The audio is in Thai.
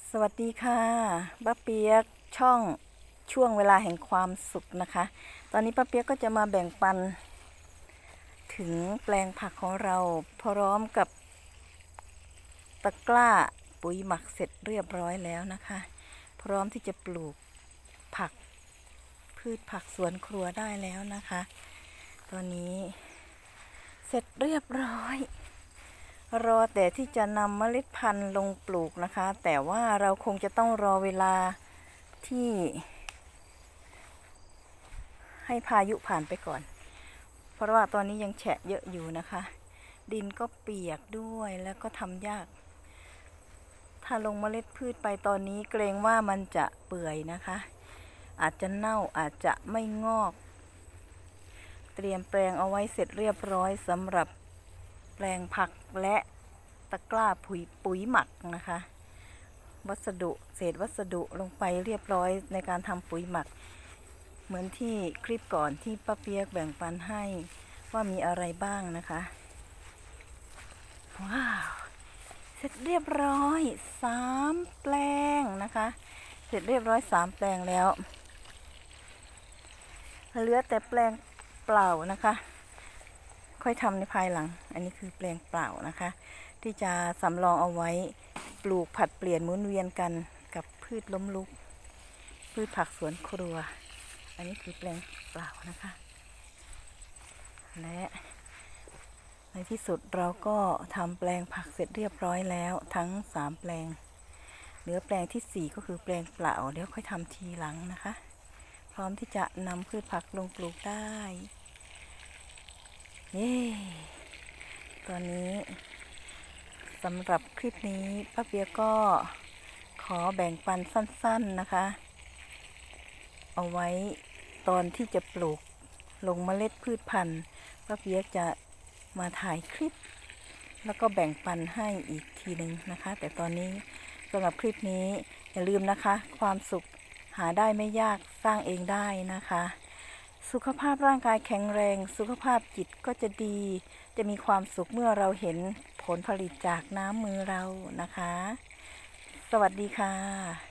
สวัสดีค่ะป้าเปียกช่วงเวลาแห่งความสุขนะคะตอนนี้ป้าเปียกก็จะมาแบ่งปันถึงแปลงผักของเราพร้อมกับตะกร้าปุ๋ยหมักเสร็จเรียบร้อยแล้วนะคะพร้อมที่จะปลูกผักพืชผักสวนครัวได้แล้วนะคะตอนนี้เสร็จเรียบร้อยรอแต่ที่จะนำเมล็ดพันธุ์ลงปลูกนะคะแต่ว่าเราคงจะต้องรอเวลาที่ให้พายุผ่านไปก่อนเพราะว่าตอนนี้ยังแฉะเยอะอยู่นะคะดินก็เปียกด้วยแล้วก็ทำยากถ้าลงเมล็ดพืชไปตอนนี้เกรงว่ามันจะเปื่อยนะคะอาจจะเน่าอาจจะไม่งอกเตรียมแปลงเอาไว้เสร็จเรียบร้อยสำหรับแปลงผักและตะกร้าปุ๋ยหมักนะคะเศษวัสดุลงไปเรียบร้อยในการทำปุ๋ยหมักเหมือนที่คลิปก่อนที่ป้าเปียกแบ่งปันให้ว่ามีอะไรบ้างนะคะว้าวเสร็จเรียบร้อย3 แปลงนะคะเสร็จเรียบร้อย3 แปลงแล้วเหลือแต่แปลงเปล่านะคะค่อยทำในภายหลังอันนี้คือแปลงเปล่านะคะที่จะสำรองเอาไว้ปลูกผัดเปลี่ยนหมุนเวียนกันกับพืชล้มลุกพืชผักสวนครัวอันนี้คือแปลงเปล่านะคะและในที่สุดเราก็ทำแปลงผักเสร็จเรียบร้อยแล้วทั้ง3 แปลงเหลือแปลงที่4ก็คือแปลงเปล่าเดี๋ยวค่อยทำทีหลังนะคะพร้อมที่จะนำพืชผักลงปลูกได้เย้ตอนนี้สำหรับคลิปนี้ป้าเปียก็ขอแบ่งปันสั้นๆนะคะเอาไว้ตอนที่จะปลูกลงเมล็ดพืชพันธุ์ป้าเปียจะมาถ่ายคลิปแล้วก็แบ่งปันให้อีกทีหนึ่งนะคะแต่ตอนนี้สำหรับคลิปนี้อย่าลืมนะคะความสุขหาได้ไม่ยากสร้างเองได้นะคะสุขภาพร่างกายแข็งแรงสุขภาพจิตก็จะดีจะมีความสุขเมื่อเราเห็นผลผลิตจากน้ำมือเรานะคะสวัสดีค่ะ